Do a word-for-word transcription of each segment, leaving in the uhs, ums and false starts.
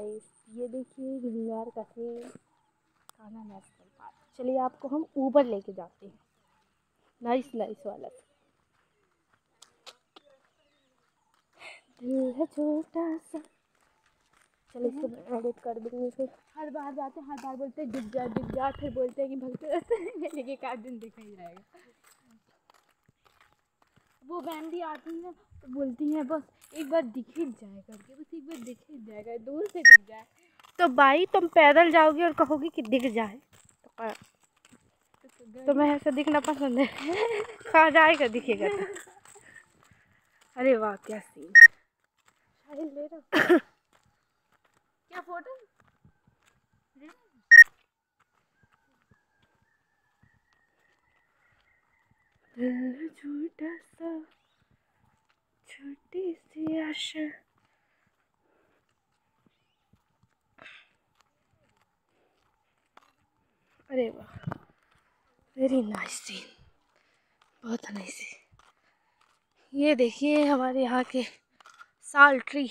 Guys, ये देखिए घंगार का सीन कान्हा नेशनल पार्क। चलिए आपको हम ऊपर लेके जाते हैं, नाइस नाइस वाला। दिल है छोटा सा, चलिए इसको एडिट कर दूँगी। फिर हर बार जाते हर बार बोलते हैं दिख जा दिख जा, फिर बोलते हैं कि भगते रहते हैं। मेरे के एक दिन दिखा ही जाएगा। वो बहन भी आती है तो बोलती है बस एक बार दिख ही जाए करके, बस एक बार दिख ही जाएगा, दूर से दिख जाए। तो भाई तुम पैदल जाओगी और कहोगी कि दिख जाए, तो तुम्हें ऐसा दिखना पसंद है? कहाँ जाएगा दिखेगा तो। अरे वाह क्या सीन ले रहा। क्या फोटो छोटा सा छोटी सी आशा। अरे वाह वेरी नाइस सीन, बहुत नाइस। ये देखिए हमारे यहाँ के साल ट्री,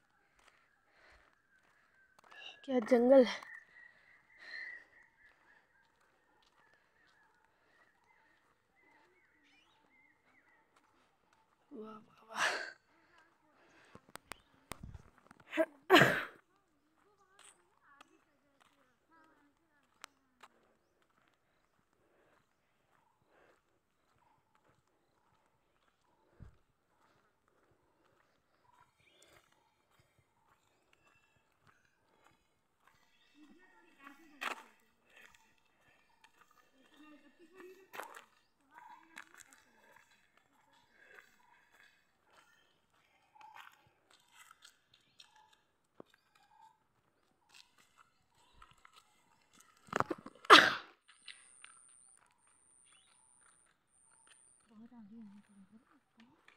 क्या जंगल है। वाह वाह वाह। बहुत आगे